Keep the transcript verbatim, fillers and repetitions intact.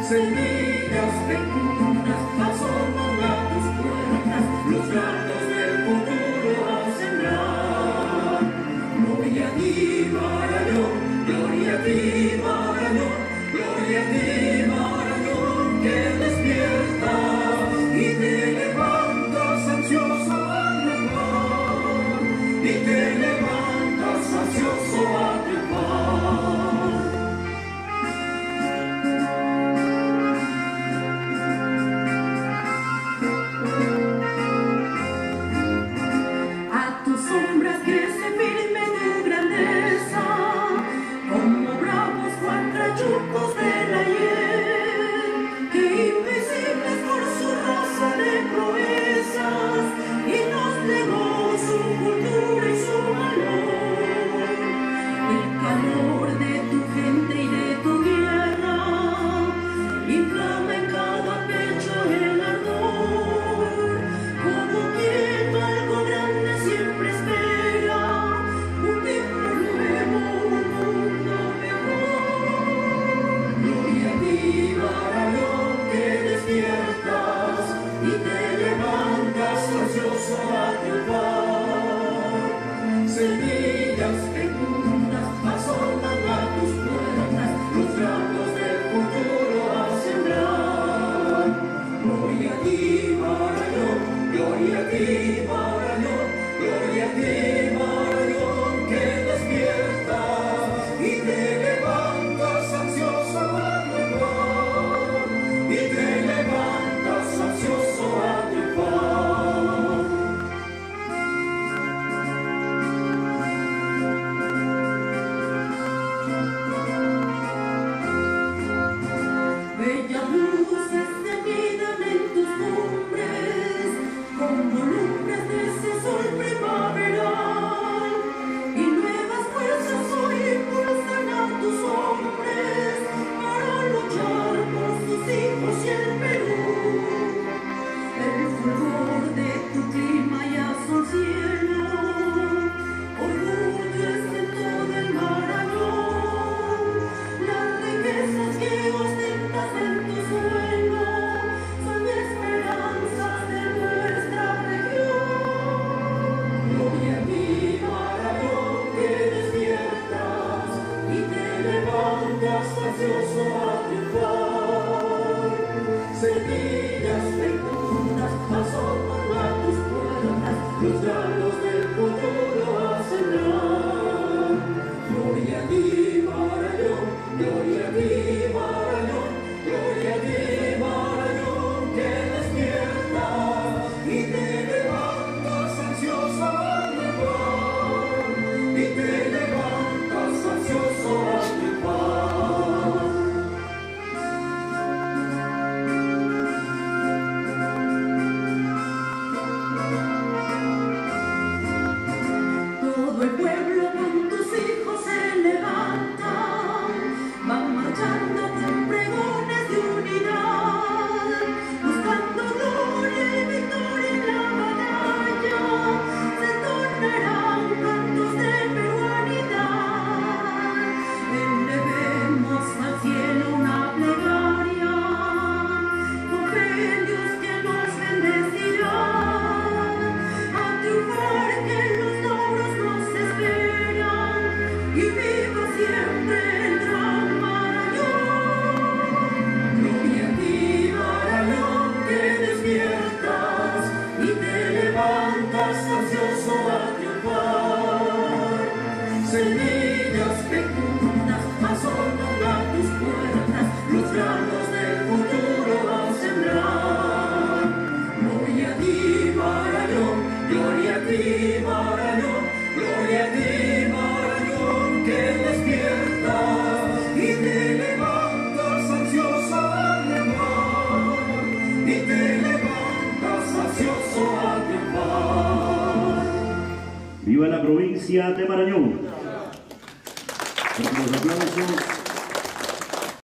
semillas fecundas asoman a tus puertas, los granos del futuro a sembrar. Gloria a ti, Marañón, gloria a ti, Marañón, gloria a ti, Marañón, que despiertas y te levantas ansioso a triunfar, y te levantas ansioso a triunfar. Semillas fecundas asoman a tus puertas, los granos del futuro a sembrar. Gloria a ti, Marañón, gloria a ti, Marañón, gloria a ti, Marañón, que despiertas y te levantas ansioso a triunfar, y te levantas ansioso a triunfar. Bellas luces se miran en tus cumbres, como lumbres de ese sol primaveral, y nuevas fuerzas hoy impulsan a tus hombres para luchar por sus hijos y el Perú. El fulgor de tu clima y azul cielo, orgullo es en todo el Marañón, las riquezas que ostentas en tu suelo son esperanzas de nuestra región. Gloria a ti, Marañón, que despiertas y te levantas ansioso a triunfar. Semillas fecundas asoman a tus puertas, los granos del futuro a sembrar. Gloria a ti, Marañón, gloria a ti, Marañón, gloria a ti, Marañón, que despiertas y te levantas ansioso a triunfar, y te levantas ansioso a triunfar. Todo el pueblo con tus hijos se levanta, van marchando con pregones de unidad, buscando gloria y victoria en la batalla, se tornarán cantos de peruanidad. Elevemos al cielo una plegaria, con fe en Dios que nos bendecirá, a triunfar que los logros nos esperan, y viva siempre el gran Marañón. Gloria a ti, Marañón, que despiertas y te levantas ansioso a triunfar. Semillas fecundas asoman a tus puertas, los granos del futuro a sembrar. Gloria a ti, Marañón, gloria a ti, Marañón, gloria a ti, Marañón, que despiertas y te levantas ansioso a triunfar, y te levantas ansioso a triunfar. ¡Viva la provincia de Marañón! Con los aplausos.